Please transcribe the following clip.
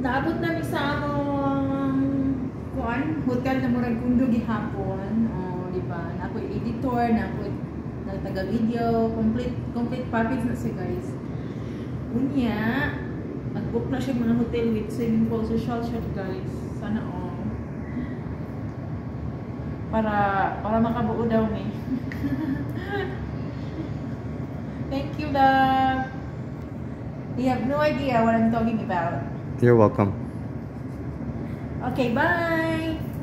naabot namin sa among hotel na murag kundo gihapon. Oh, di ba? Na ako editor, na ako taga-video, complete package na siya, guys. Unya, nag-book na siya mga hotel with swimming pool, social siya, guys. Sana para makabuo daw ni. Thank you, love. You have no idea what I'm talking about. You're welcome. Okay, bye.